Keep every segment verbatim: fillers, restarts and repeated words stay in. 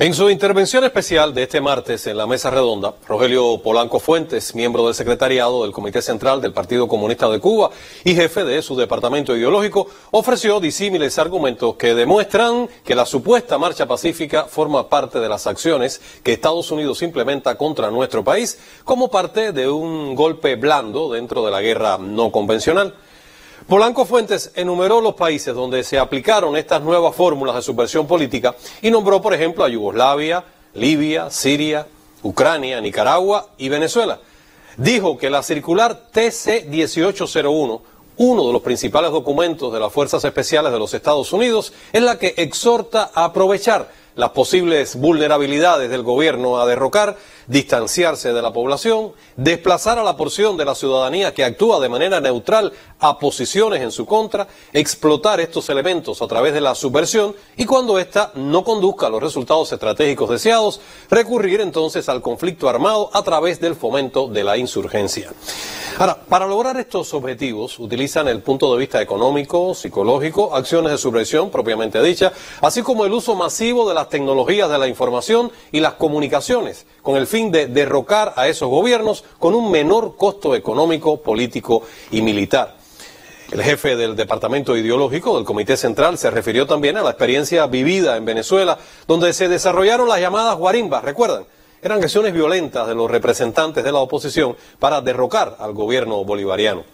En su intervención especial de este martes en la mesa redonda, Rogelio Polanco Fuentes, miembro del secretariado del Comité Central del Partido Comunista de Cuba y jefe de su departamento ideológico, ofreció disímiles argumentos que demuestran que la supuesta marcha pacífica forma parte de las acciones que Estados Unidos implementa contra nuestro país como parte de un golpe blando dentro de la guerra no convencional. Polanco Fuentes enumeró los países donde se aplicaron estas nuevas fórmulas de subversión política y nombró, por ejemplo, a Yugoslavia, Libia, Siria, Ucrania, Nicaragua y Venezuela. Dijo que la circular T C dieciocho cero uno, uno de los principales documentos de las Fuerzas Especiales de los Estados Unidos, es la que exhorta a aprovechar las posibles vulnerabilidades del gobierno a derrocar, distanciarse de la población, desplazar a la porción de la ciudadanía que actúa de manera neutral a posiciones en su contra, explotar estos elementos a través de la subversión y cuando ésta no conduzca a los resultados estratégicos deseados, recurrir entonces al conflicto armado a través del fomento de la insurgencia. Ahora, para lograr estos objetivos utilizan el punto de vista económico, psicológico, acciones de subversión propiamente dicha, así como el uso masivo de las tecnologías de la información y las comunicaciones, con el fin de derrocar a esos gobiernos con un menor costo económico, político y militar. El jefe del departamento ideológico del Comité Central se refirió también a la experiencia vivida en Venezuela, donde se desarrollaron las llamadas guarimbas, ¿recuerdan? Eran acciones violentas de los representantes de la oposición para derrocar al gobierno bolivariano.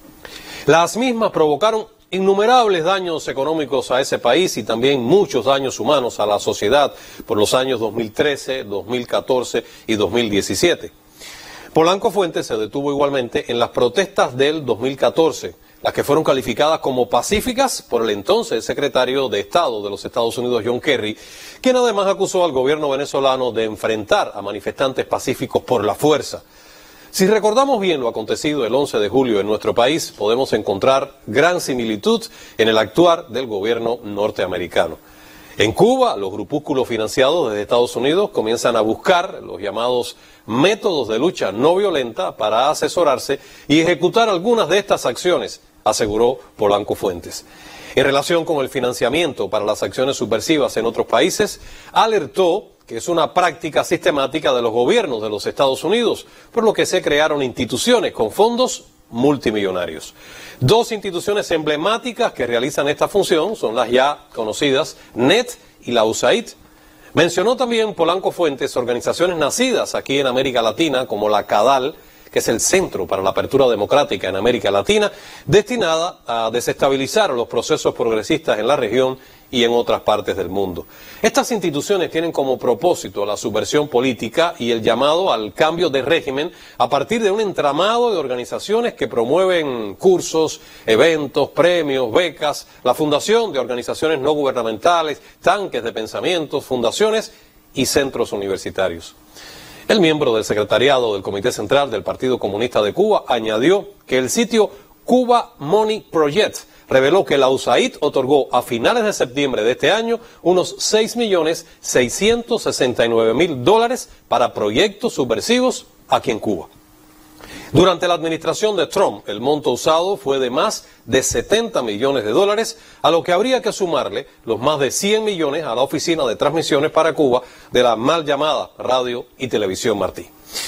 Las mismas provocaron innumerables daños económicos a ese país y también muchos daños humanos a la sociedad por los años dos mil trece, dos mil catorce y dos mil diecisiete. Polanco Fuentes se detuvo igualmente en las protestas del dos mil catorce, las que fueron calificadas como pacíficas por el entonces secretario de Estado de los Estados Unidos, John Kerry, quien además acusó al gobierno venezolano de enfrentar a manifestantes pacíficos por la fuerza. Si recordamos bien lo acontecido el once de julio en nuestro país, podemos encontrar gran similitud en el actuar del gobierno norteamericano. En Cuba, los grupúsculos financiados desde Estados Unidos comienzan a buscar los llamados métodos de lucha no violenta para asesorarse y ejecutar algunas de estas acciones, aseguró Polanco Fuentes. En relación con el financiamiento para las acciones subversivas en otros países, alertó que es una práctica sistemática de los gobiernos de los Estados Unidos, por lo que se crearon instituciones con fondos multimillonarios. Dos instituciones emblemáticas que realizan esta función son las ya conocidas N E T y la U S A I D. Mencionó también Polanco Fuentes organizaciones nacidas aquí en América Latina como la CADAL, que es el Centro para la Apertura Democrática en América Latina, destinada a desestabilizar los procesos progresistas en la región y en otras partes del mundo. Estas instituciones tienen como propósito la subversión política y el llamado al cambio de régimen a partir de un entramado de organizaciones que promueven cursos, eventos, premios, becas, la fundación de organizaciones no gubernamentales, tanques de pensamientos, fundaciones y centros universitarios. El miembro del secretariado del Comité Central del Partido Comunista de Cuba añadió que el sitio Cuba Money Project reveló que la U S A I D otorgó a finales de septiembre de este año unos seis millones seiscientos sesenta y nueve mil dólares para proyectos subversivos aquí en Cuba. Durante la administración de Trump, el monto usado fue de más de setenta millones de dólares, a lo que habría que sumarle los más de cien millones a la Oficina de Transmisiones para Cuba de la mal llamada Radio y Televisión Martí.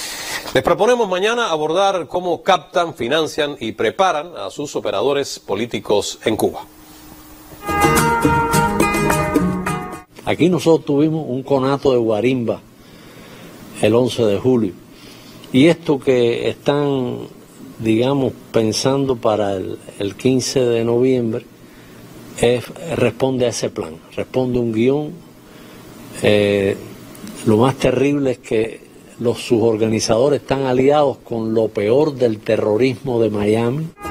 Les proponemos mañana abordar cómo captan, financian y preparan a sus operadores políticos en Cuba. Aquí nosotros tuvimos un conato de guarimba el once de julio. Y esto que están, digamos, pensando para el, el quince de noviembre, es, responde a ese plan, responde un guión. Eh, lo más terrible es que los, sus organizadores están aliados con lo peor del terrorismo de Miami.